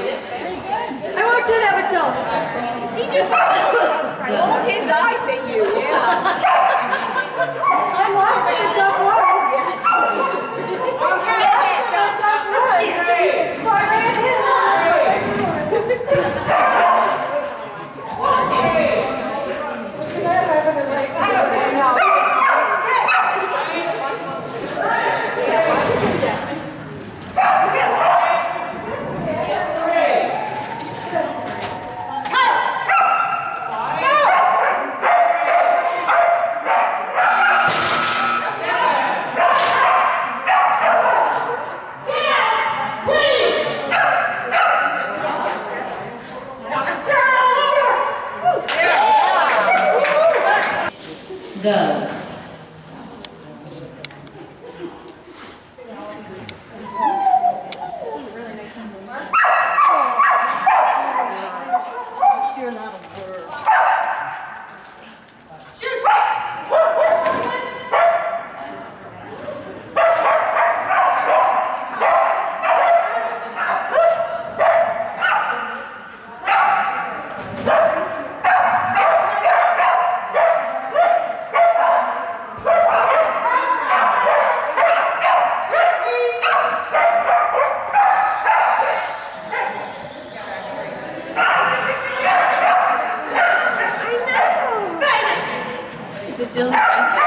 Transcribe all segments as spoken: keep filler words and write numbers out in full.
I walked in at adult. He just rolled his eyes at you. I lost it at top one. Yes. I lost it at top one. So I ran in. I don't know. Go. You're not a bird. Shoot! Is it Jill? Get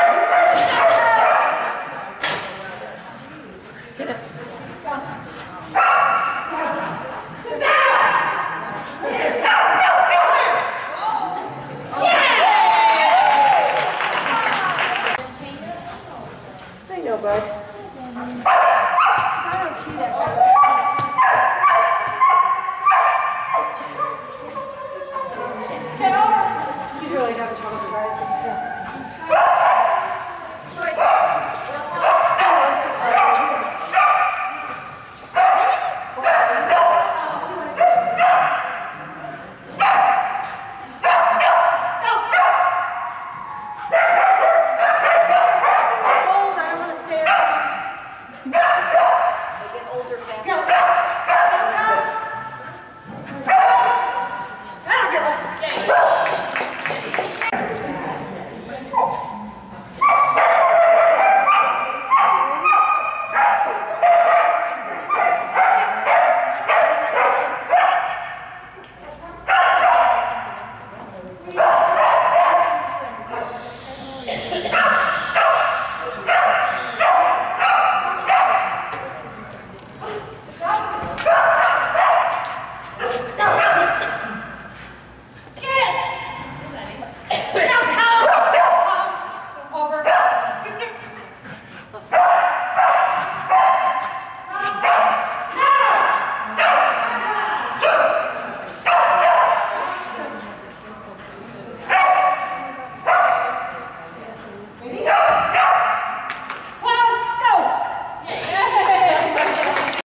it. I know, bud.